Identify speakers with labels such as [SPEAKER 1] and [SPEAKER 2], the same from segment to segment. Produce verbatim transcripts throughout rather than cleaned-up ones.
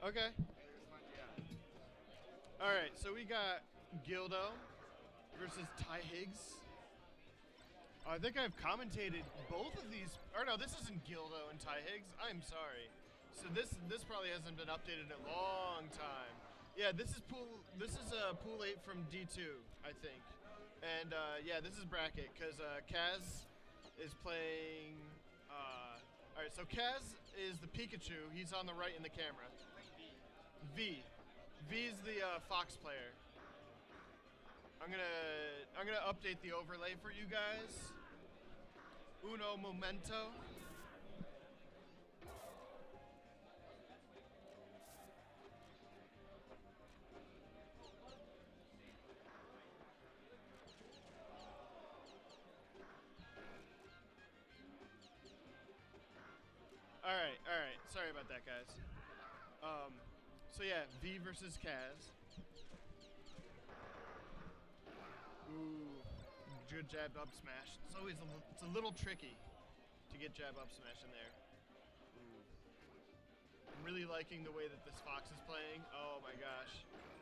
[SPEAKER 1] Okay. All right, so we got Gildo versus Ty Higgs. I think I've commentated both of these. Or no, this isn't Gildo and Ty Higgs. I'm sorry. So this this probably hasn't been updated in a long time. Yeah, this is pool. This is uh, pool eight from D two, I think. And uh, yeah, this is bracket because uh, Kaz is playing. Uh, all right, so Kaz is the Pikachu. He's on the right in the camera. V. V is the uh, Fox player. I'm gonna I'm gonna update the overlay for you guys. Uno momento. All right, all right. Sorry about that, guys. Um, so yeah, V versus Kaz. Ooh, good jab up smash. It's always a, li- it's a little tricky to get jab up smash in there. Ooh. I'm really liking the way that this Fox is playing. Oh my gosh.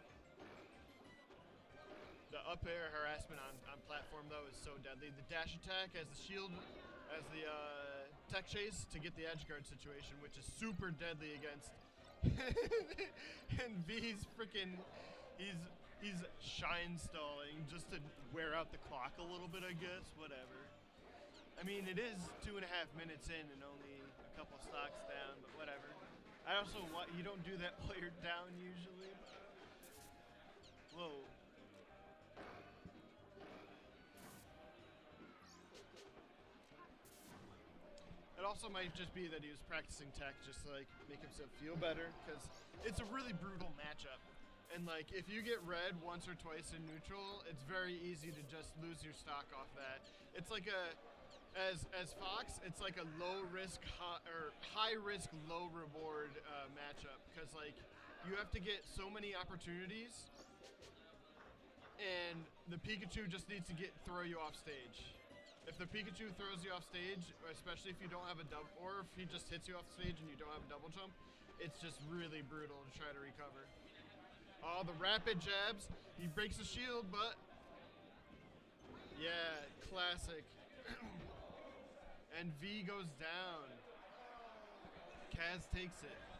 [SPEAKER 1] The up air harassment on, on platform though is so deadly. The dash attack as the shield, as the uh, tech chase to get the edge guard situation, which is super deadly against. And V's freaking, he's he's shine stalling just to wear out the clock a little bit, I guess. Whatever. I mean, it is two and a half minutes in and only a couple stocks down, but whatever. I also want you don't do that while you're down usually. Whoa. It also might just be that he was practicing tech just to like make himself feel better, because it's a really brutal matchup. And like if you get red once or twice in neutral, it's very easy to just lose your stock off that. It's like a as as Fox, it's like a low risk high, or high risk low reward uh, matchup, because like you have to get so many opportunities, and the Pikachu just needs to get throw you off stage. If the Pikachu throws you off stage, especially if you don't have a double, or if he just hits you off stage and you don't have a double jump, it's just really brutal to try to recover. Oh, the rapid jabs. He breaks the shield, but yeah, classic. And V goes down. Kaz takes it.